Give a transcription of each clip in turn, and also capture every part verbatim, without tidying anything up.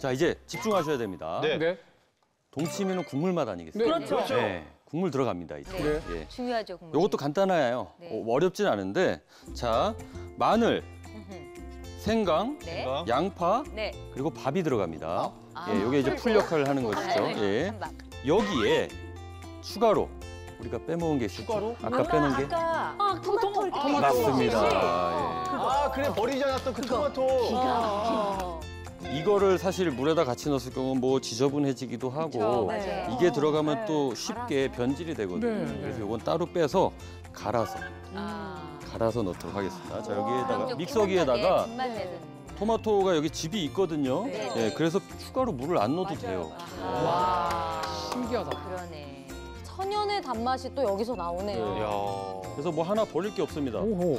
자, 이제 집중하셔야 됩니다. 네. 네. 동치미는 국물 맛 아니겠습니까? 그렇죠. 그렇죠. 네, 국물 들어갑니다, 이제. 네. 예. 중요하죠, 국물. 요것도 간단해요. 네. 어, 어렵진 않은데, 자, 마늘, 생강, 네. 생강. 양파, 네. 그리고 밥이 들어갑니다. 아, 예, 요게 이제 풀 역할을 하는 것이죠. 네. 예. 한밥. 여기에 추가로 우리가 빼먹은 게 있었죠. 추가로? 아까 빼놓은 게 아까 아, 토마토. 토마토. 맞습니다. 예. 아, 그래 버리지 않았던 그 토마토. 아. 이거를 사실 물에다 같이 넣었을 경우 뭐 지저분해지기도 하고 그쵸, 맞아요. 이게 들어가면 네. 또 쉽게 변질이 되거든요. 네. 그래서 이건 따로 빼서 갈아서 아. 갈아서 넣도록 하겠습니다. 자, 그럼 여기에다가 좀 믹서기에다가 푸짐하게 맛 내는. 토마토가 여기 즙이 있거든요. 네. 예, 그래서 추가로 물을 안 넣어도 돼요. 와. 신기하다. 그러네. 천연의 단맛이 또 여기서 나오네요. 네. 야. 그래서 뭐 하나 버릴 게 없습니다. 오호.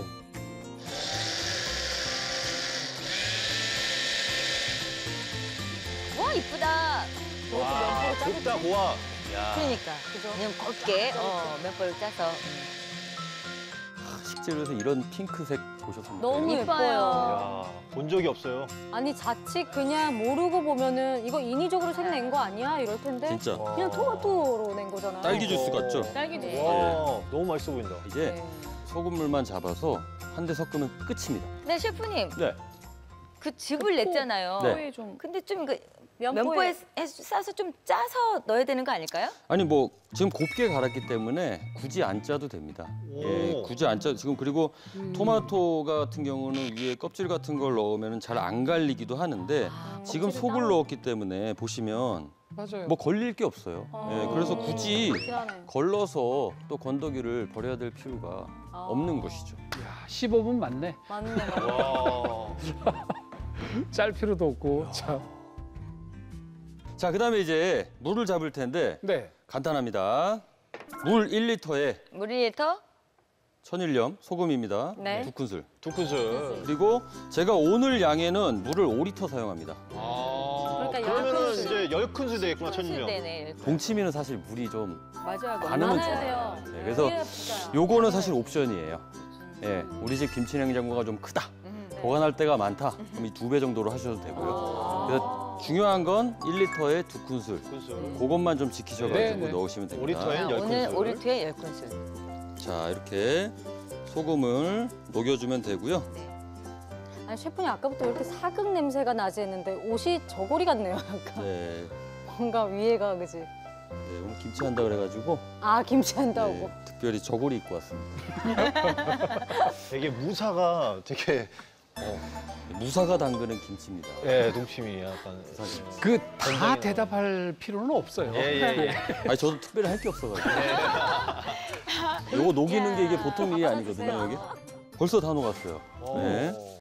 와, 이쁘다. 와, 곱다 고와. 야. 그러니까. 그죠? 그냥 곱게 어, 면발을 짜서. 식재료에서 이런 핑크색 보셨습니까? 너무 이뻐요. 예뻐요. 야, 본 적이 없어요. 아니 자칫 그냥 모르고 보면은 이거 인위적으로 색낸 거 아니야? 이럴 텐데 진짜 그냥 토마토로 낸 거잖아요. 딸기 주스 같죠? 딸기 주스. 네. 와, 너무 맛있어 보인다. 이제 네. 소금물만 잡아서 한 대 섞으면 끝입니다. 네, 셰프님. 네. 그 즙을 냈잖아요. 네. 좀 근데 좀 그 면포에, 면포에 해- 싸서 좀 짜서 넣어야 되는 거 아닐까요? 아니 뭐 지금 곱게 갈았기 때문에 굳이 안 짜도 됩니다. 예, 오. 굳이 안 짜. 지금 그리고 토마토 같은 경우는 위에 껍질 같은 걸 넣으면 잘 안 갈리기도 하는데 지금 껍질이 속을 따로. 넣었기 때문에 보시면 맞아요. 뭐 걸릴 게 없어요. 예, 그래서 굳이 희한해. 걸러서 또 건더기를 버려야 될 필요가 아. 없는 것이죠. 야, 십오 분 맞네. 맞네, 맞네. 와. 짤 필요도 없고. 참. 자, 그다음에 이제 물을 잡을 텐데 네. 간단합니다. 물 일 리터에 물 일 리터? 천일염 소금입니다. 네. 두 큰술. 두 큰술. 그리고 제가 오늘 양에는 물을 오 리터 사용합니다. 아, 그러니까 열 그러면은 큰술. 이제 열 큰술 되겠구나, 큰술 천일염. 되네. 동치미는 사실 물이 좀 맞아요. 많으면 많아야 좋아요. 돼요. 네, 그래서 그래야 진짜. 요거는 사실 옵션이에요. 예, 우리 집 김치 냉장고가 좀 크다. 보관할 때가 많다. 그럼 이 두 배 정도로 하셔도 되고요. 그래서 중요한 건 일 리터에 두 큰술. 큰술. 그것만 좀 지키셔가지고 네, 네. 넣으시면 오 됩니다. 리터에 열 오늘 큰술. 오 리터에 열 큰술. 자, 이렇게 소금을 녹여주면 되고요. 아니 셰프님 아까부터 이렇게 사극 냄새가 나지 했는데 옷이 저고리 같네요. 약간 네, 뭔가 위에가 그지. 네, 오늘 김치 한다 그래가지고 아 김치 한다고. 네, 특별히 저고리 입고 왔습니다. 되게 무사가 되게 무사가 담그는 김치입니다. 예, 동치미 약간. 사실. 그 다 건강이 대답할 필요는 없어요. 예, 예, 예. 아니 저도 특별히 할 게 없어가지고. 요거 녹이는 게 이게 보통 일이 아니거든요, 여기. 벌써 다 녹았어요. 오. 네.